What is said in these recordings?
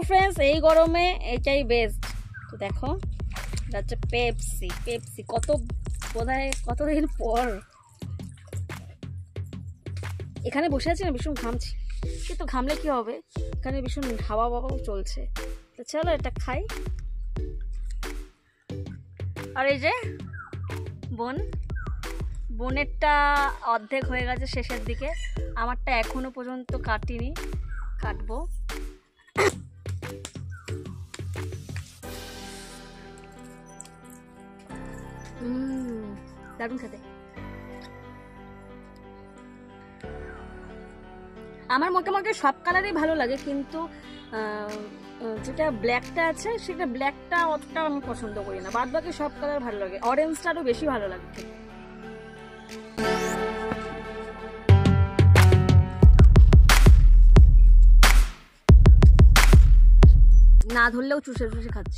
Friends, এই গরমে এটাই বেস্ট। তো দেখো, এটা হচ্ছে পেপসি। পেপসি বোধহয় কতদিন পর এখানে বসে আছি না, ভীষণ ঘামছি, কিন্তু ঘামলে কি হবে, এখানে ভীষণ হাওয়া বাবাও চলছে। তো চলো এটা খাই। আর এই যে বোনেরটা অর্ধেক হয়ে গেছে শেষের দিকে, আমারটা এখনো পর্যন্ত কাটিনি, কাটবো। দারুণ খেতে। আমার মোটামুটি সব কালারই ভালো লাগে, কিন্তু যেটা ব্ল্যাকটা আছে সেটা ব্ল্যাকটা অতটা আমি পছন্দ করি না, বাদ বাকি সব কালার ভালো লাগে। অরেঞ্জটা আরও বেশি ভালো লাগে। না ধরলেও চুষে চুষে খাচ্ছি।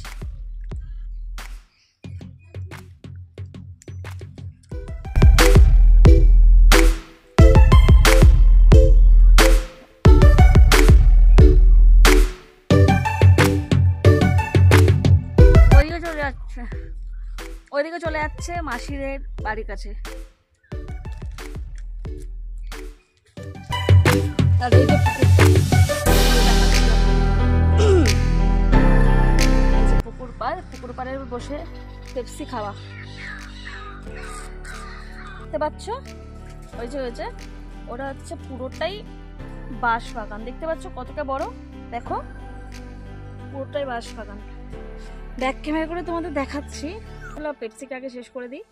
ওইদিকে চলে যাচ্ছে মাসিদের বাড়ির কাছে। পুকুর পাড়ে বসে পেপসি খাওয়া। দেখতে পাচ্ছ ওই যে ওটা হচ্ছে পুরোটাই বাঁশ বাগান। দেখতে পাচ্ছ কতটা বড়, দেখো পুরোটাই বাঁশ বাগান। ব্যাক ক্যামেরা করে তোমাদের দেখাচ্ছি। চলো পেপসিটা আগে শেষ করে দিই।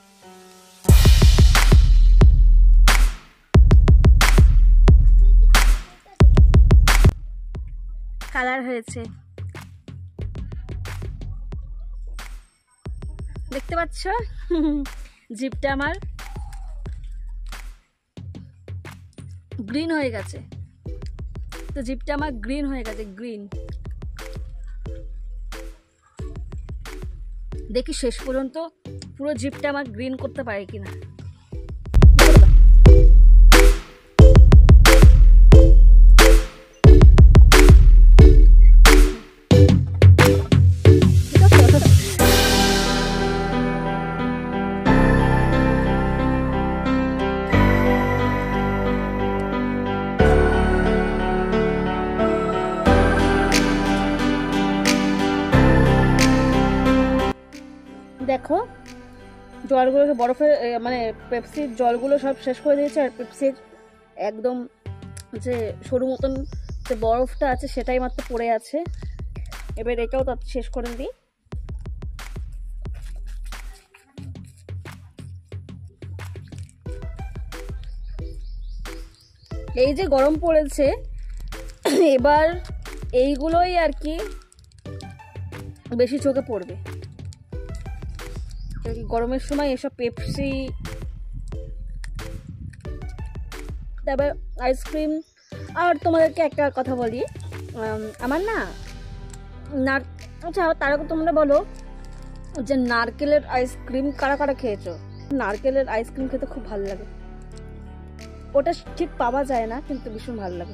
কালার হয়েছে, দেখতে পাচ্ছ জিপটা আমার গ্রিন হয়ে গেছে। তো জিপটা আমার গ্রিন হয়ে গেছে, গ্রিন। দেখি শেষ পর্যন্ত পুরো জিপটা আমার গ্রিন করতে পারে কিনা। দেখো জলগুলো বরফের মানে পেপসির জলগুলো সব শেষ করে দিয়েছে, আর পেপসির একদম যে সরু মতন যে বরফটা আছে সেটাই মাত্র পড়ে আছে। এবার এটাও তার শেষ করে দিই। এই যে গরম পড়েছে, এবার এইগুলোই আর কি বেশি চোখে পড়বে। গরমের সময় এসব পেপসি, তারপর আইসক্রিম। আর তোমাদেরকে একটা কথা বলি, আমার না আচ্ছা তারা তোমরা বলো যে নারকেলের আইসক্রিম কারা কারা খেয়েছো? নারকেলের আইসক্রিম খেতে খুব ভালো লাগে, ওটা ঠিক পাওয়া যায় না, কিন্তু ভীষণ ভালো লাগে।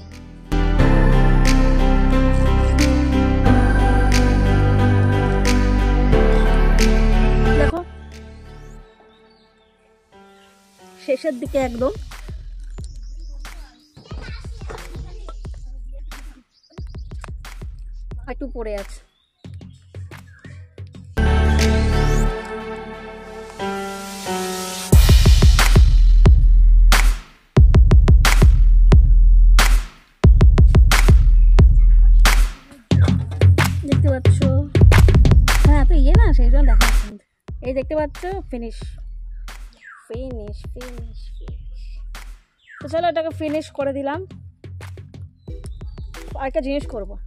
দেখো শেষের দিকে একদম একটু পড়ে আছে। দেখতে পাচ্ছ, হ্যাঁ তো ইয়ে না, সেই জন্য দেখা যাচ্ছে। এই দেখতে পাচ্ছ ফিনিশ ফিনিশ ফিনিশ ফিনিশ। তো চলো এটাকে ফিনিশ করে দিলাম। আরেকটা জিনিস করবো,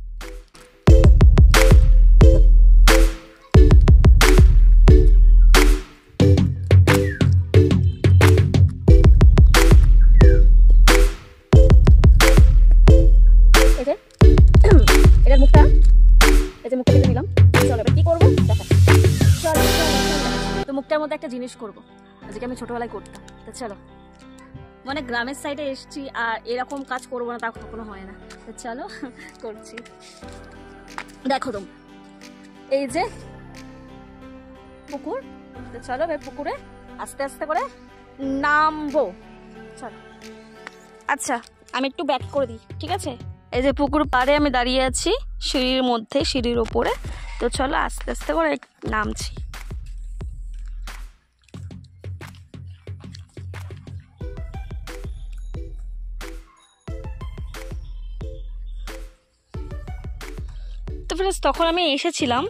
এটার মুখটা এই যে মুখটা কেটে নিলাম। চলো এবার কি করবো দেখা। চলো তো মুখটার মধ্যে একটা জিনিস করবো যেটা আমি ছোটবেলায় করতাম। তো চলো, মানে গ্রামের সাইডে এসছি আর এরকম কাজ করবো না তা কখনো হয় না। তো চলো করছি। দেখো তোমরা, এই যে পুকুর। তো চলো এবার পুকুরে আস্তে আস্তে করে নামবো, চলো। আচ্ছা আমি একটু ব্যাক করে দিই, ঠিক আছে? এই যে পুকুর পাড়ে আমি দাঁড়িয়ে আছি, সিঁড়ির মধ্যে, সিঁড়ির ওপরে। তো চলো আস্তে আস্তে করে নামছি। তো ফ্রেন্ডস তখন আমি এসেছিলাম,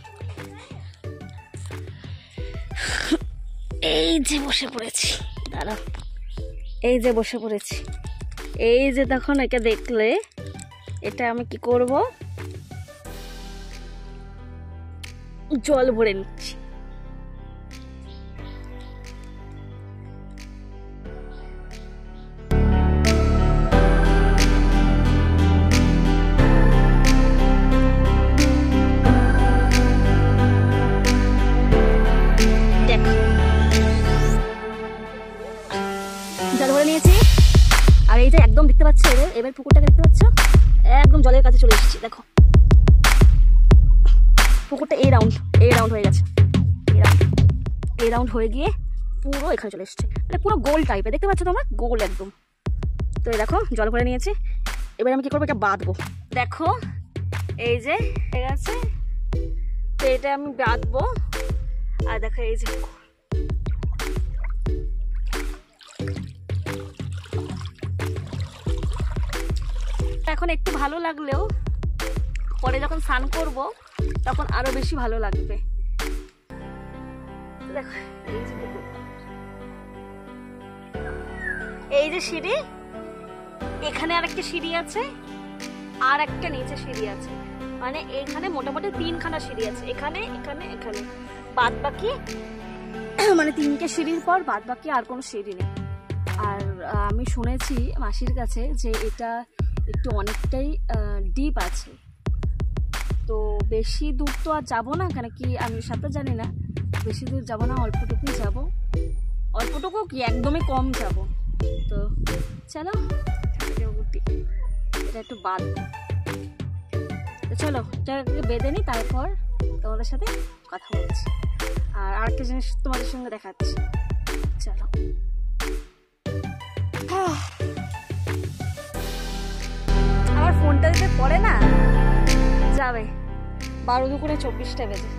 এই যে বসে পড়েছি, দাঁড়াও, এই যে বসে পড়েছি। এই যে তখন একে দেখলে, এটা আমি কি করব, জল ভরে নিচ্ছি। জল ভরে নিয়েছি। আর এই যে একদম দেখতে পাচ্ছ, এবার পুকুরটাকে দেখতে পাচ্ছ, একদম জলের কাছে চলে এসেছি। দেখো পুকুরটা এই রাউন্ড হয়ে গেছে, এই রাউন্ড হয়ে গিয়ে পুরো এখানে চলে এসেছে, মানে পুরো গোল টাইপের, দেখতে পাচ্ছ তোমরা, গোল একদম। তো এই দেখো জল ভরে নিয়েছি। এবার আমি কি করবো, এটা বাঁধবো। দেখো এই যে হয়ে গেছে, তো এটা আমি বাঁধবো। আর দেখো এই যে এখন একটু ভালো লাগলেও পরে যখন স্নান করব তখন আরো বেশি ভালো লাগবে। দেখো এই যে সিঁড়ি, এখানে আরেকটা সিঁড়ি আছে, আর একটা নিচে সিঁড়ি আছে, মানে এখানে মোটামুটি 3খানা সিঁড়ি আছে, এখানে এখানে এখানে, বাদ বাকি মানে 3টে সিঁড়ির পর বাদ বাকি আর কোনো সিঁড়ি নেই। আর আমি শুনেছি মাসির কাছে যে এটা একটু অনেকটাই ডিপ আছে, তো বেশি দূর তো আর যাবো না, কেন কি আমি সাঁতার জানি না, বেশি দূর যাবো না, অল্পটুকুই যাবো, অল্পটুকু কি একদমই কম যাবো। তো চলো এটা একটু বাদ, তো চলো এটাকে বেঁধে নিই, তারপর তোমাদের সাথে কথা বলছি। আর আরেকটা জিনিস তোমাদের সঙ্গে দেখাচ্ছি, চলো। আমার ফোনটা যদি পড়ে না যাবে, 12-24 বেজে।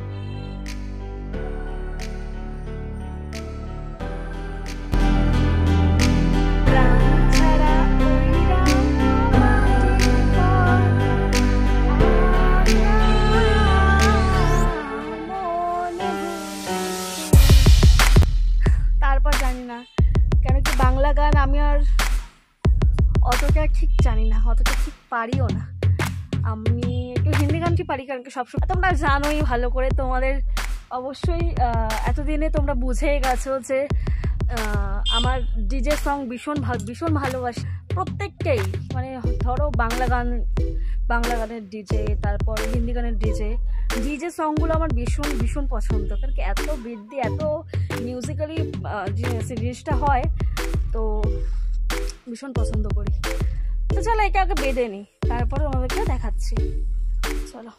তারপর জানি না, কেন কি বাংলা গান আমি আর অতটা ঠিক জানি না, অতটা ঠিক পারিও না। আমি একটু হিন্দি গানটি পারি, কারণ কি সবসময় তোমরা জানোই ভালো করে, তোমাদের অবশ্যই এতদিনে তোমরা বুঝেই গেছো যে আমার ডিজে সং ভীষণ ভালোবাসি প্রত্যেককেই, মানে ধরো বাংলা গানের ডিজে, তারপর হিন্দি গানের ডিজে সংগুলো আমার ভীষণ পছন্দ, কারণ কি এত বৃদ্ধি, এত মিউজিক্যালি জিনিসটা হয়, তো ভীষণ পছন্দ করি। তো চলো এটা আগে বেঁধে নিই, তারপরে আমাদেরকে দেখাচ্ছি, চলো।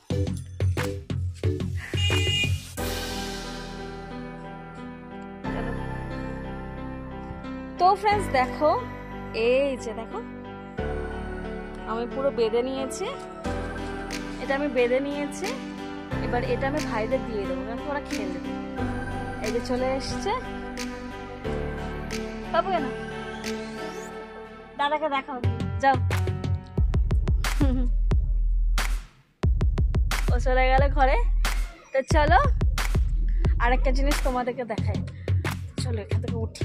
তো ফ্রেন্ডস দেখো, এই যে দেখো আমি পুরো বেঁধে নিয়েছি, এটা আমি বেঁধে নিয়েছি। এবার এটা আমি ভাইদের দিয়ে দেবো, কারণ ওরা খেয়ে নেবে। এই যে চলে এসছে, পাবো কেন, দাদাকে দেখাও, যাও। ও চলে গেল ঘরে। তো চলো আরেকটা জিনিস তোমাদেরকে দেখাই, চলো এখান থেকে উঠি।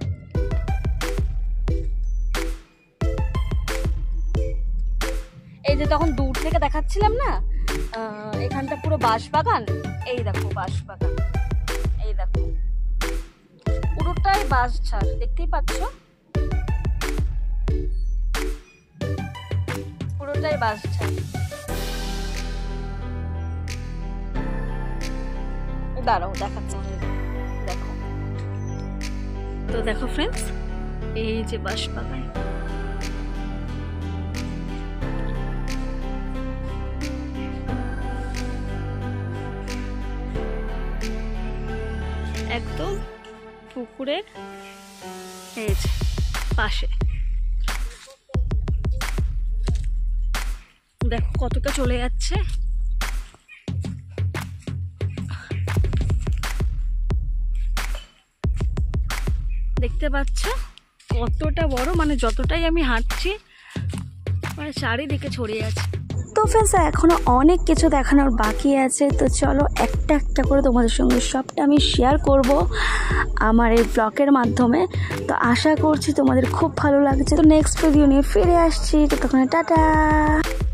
এই যে তখন দূর থেকে দেখাচ্ছিলাম না, এখানটা পুরো বাঁশবাগান, এই দেখো বাঁশবাগান, এই দেখো পুরোটাই বাঁশ ঝাড়, দেখতেই পাচ্ছ, পুরোটাই বাঁশ ঝাড়। দাঁড়াও দেখাচ্ছি, দেখো। তো দেখো ফ্রেন্ডস, এই যে বাঁশবাগান, একদম পুকুরের এই যে পাশে। দেখো কতটা চলে যাচ্ছে। দেখতে পাচ্ছ কতটা বড়, মানে যতটাই আমি হাঁটছি মানে চারিদিকে ছড়িয়ে আছে। তো ফ্রেন্ডস এখনও অনেক কিছু দেখানোর বাকি আছে, তো চলো একটা একটা করে তোমাদের সঙ্গে সবটা আমি শেয়ার করব আমার এই ব্লগের মাধ্যমে। তো আশা করছি তোমাদের খুব ভালো লাগছে। তো নেক্সট ভিডিও নিয়ে ফিরে আসছি, ততক্ষণে টাটা।